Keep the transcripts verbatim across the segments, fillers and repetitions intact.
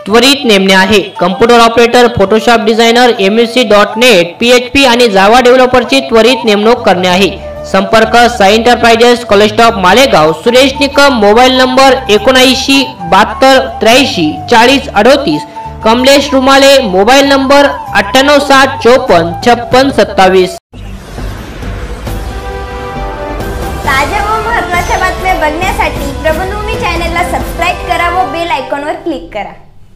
त्वरित नेमणे आहे। Computer operator, Photoshop designer, M S C dot net, P H P आणि जावा डेव्हलपरची त्वरित नेमणूक करणे आहे। संपर्क Sai enterprises, college stop, Malegaon. Suresh Nikam, mobile number एकोणऐंशी बहात्तर त्र्याऐंशी चाळीस अडोतीस। कमलेश रुमाले, मोबाईल नंबर अठ्ठ्याण्णव साठ चौपन्न छप्पन सत्तावीस। ताज्या व महत्त्वाच्या बातम्या बघण्यासाठी प्रबंधभूमी चॅनलला सबस्क्राइब करा व बेल आयकॉनवर क्लिक करा।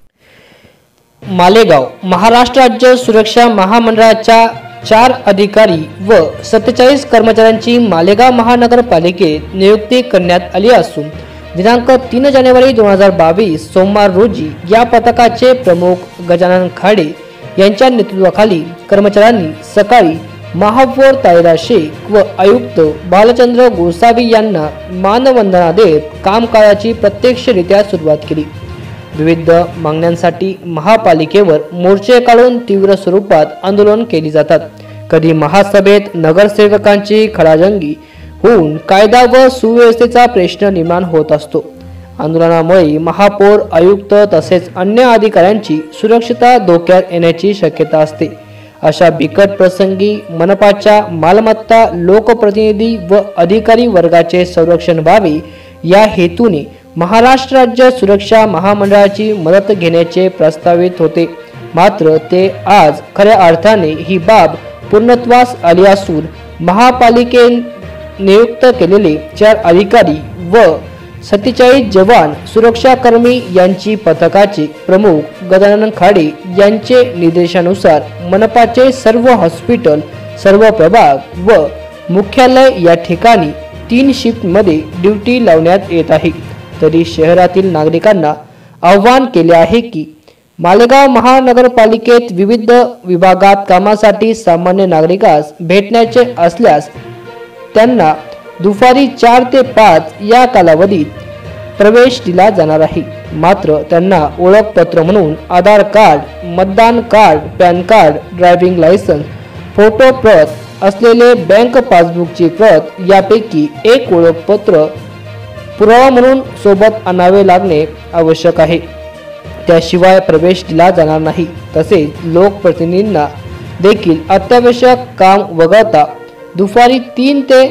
मालेगाव महाराष्ट्र राज्य सुरक्षा महामंडळाच्या चार अधिकारी व सत्तेचाळीस कर्मचाऱ्यांची मालेगाव महानगरपालिकेत नियुक्ती करण्यात आली असून दिनांक तीन जानेवारी दोन हजार बावीस सोमवार रोजी या पथकाचे प्रमुख गजानन खाडे यांच्या नेतृत्वाखाली कर्मचाऱ्यांनी सकाळी महापौर ताहिरा शेख व आयुक्त बालचंद्र गोसावी यांना मानवंदना देत कामकाजाची प्रत्यक्षरित्या सुरुवात केली। विविध मागण्यांसाठी महापालिकेवर मोर्चे काढून तीव्र स्वरूपात आंदोलन केली जातात। कधी महासभेत नगरसेवकांची खडाजंगी होऊन कायदा व सुव्यवस्थेचा प्रश्न निर्माण होत असतो। आंदोलनामुळे महापौर, आयुक्त तसेच अन्य अधिकाऱ्यांची सुरक्षितता धोक्यात येण्याची शक्यता असते। अशा बिकट प्रसंगी मनपाच्या मालमत्ता, लोकप्रतिनिधी व अधिकारी वर्गाचे संरक्षण व्हावे या हेतूने महाराष्ट्र राज्य सुरक्षा महामंडळाची मदत घेण्याचे प्रस्तावित होते। मात्र ते आज खऱ्या अर्थाने ही बाब पूर्णत्वास आली असून महापालिकेने नियुक्त केलेले चार अधिकारी व सत्तेचाळीस जवान सुरक्षाकर्मी यांची पथकाचे प्रमुख गजानन खाडे यांचे निर्देशानुसार मनपाचे सर्व हॉस्पिटल, सर्व प्रभाग व मुख्यालय या ठिकाणी तीन शिफ्ट मध्ये ड्युटी लावण्यात येत आहे। तरी शहरातील नागरिकांना आवाहन केले आहे की मालेगाव महानगरपालिकेत विविध विभागात कामासाठी सामान्य नागरिकास भेटण्याचे असल्यास त्यांना दुपारी चार ते पाच या कालावधीत प्रवेश दिला जाणार आहे। मात्र त्यांना ओळखपत्र म्हणून आधार कार्ड, मतदान card, PAN card, driving licence, photo प्रत असलेले बँक पासबुकची प्रत यापैकी एक ओळखपत्र पुरावा म्हणून सोबत आणावे लागणे आवश्यक आहे। त्याशिवाय प्रवेश दिला जाणार नाही। तसेच लोकप्रतिनिधींना देखील अत्यावश्यक काम वगळता दुपारी तीन ते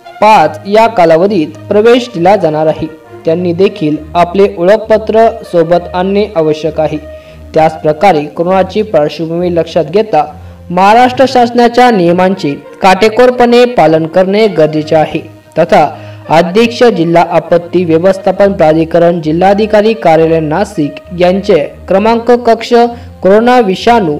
पाच या कालावधीत प्रवेश दिला जाणार आहे। त्यांनी देखील आपले ओळखपत्र सोबत आणणे आवश्यक आहे। त्याच प्रकारे कोरोनाची पार्श्वभूमी लक्षात घेता महाराष्ट्र शासनाच्या नियमांचे काटेकोरपणे पालन करणे गरजेचे आहे। तथा अध्यक्ष जिल्हा आपत्ती व्यवस्थापन प्राधिकरण, जिल्हाधिकारी कार्यालय नाशिक यांचे क्रमांक कक्ष कोरोना विषाणू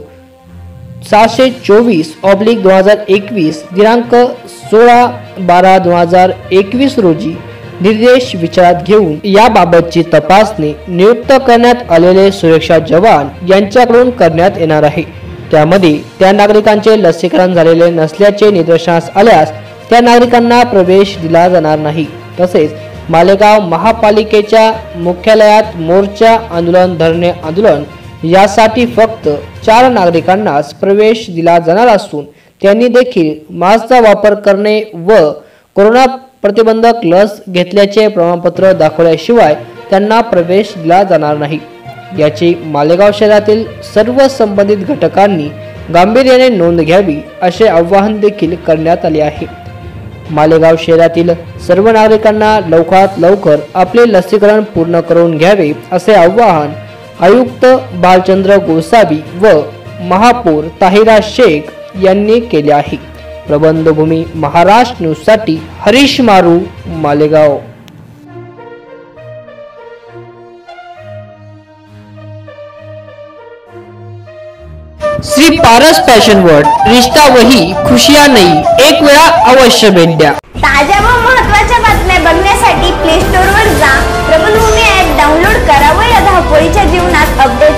सहाशे चोवीस ऑब्लिक दोन हजार एकवीस दिनांक सोळा बारा दोन हजार एकवीस रोजी निर्देश विचारात घेऊन याबाबतची तपासणी नियुक्त करण्यात आलेले सुरक्षा जवान यांच्याकडून करण्यात येणार आहे। त्यामध्ये त्या नागरिकांचे लसीकरण झालेले नसल्याचे निदर्शनास आल्यास त्या नागरिकांना प्रवेश दिला जाणार नाही। तसेच मालेगाव महापालिकेच्या मुख्यालयात मोर्चा, आंदोलन, धरणे आंदोलन यासाठी फक्त चार नागरिकांनाच प्रवेश दिला जाणार असून त्यांनी देखील मास्कचा वापर करणे व कोरोना प्रतिबंधक लस घेतल्याचे प्रमाणपत्र दाखवल्याशिवाय त्यांना प्रवेश दिला जाणार नाही। याची मालेगाव शहरातील सर्व संबंधित घटकांनी गांभीर्याने नोंद घ्यावी असे आवाहन देखील करण्यात आले आहे। मालेगाव शहरातील सर्व नागरिकांना लवकरात लवकर आपले लसीकरण पूर्ण करून घ्यावे असे आवाहन आयुक्त बालचंद्र गोसावी व महापौर ताहिरा शेख यांनी केले आहे। प्रबंधभूमी महाराष्ट्र न्यूज साठी हरीश मारू, मालेगाव। श्री पारस फॅशन वर्ल्ड, रिश्ता वही खुशियां नहीं, एक वेळा अवश्य भेट द्या। ताज्या व महत्त्वाच्या बातम्या बघण्यासाठी प्ले स्टोअर वर जा, प्रबंधभूमी ॲप डाउनलोड करा व या धावपळीच्या जीवनात अपडेट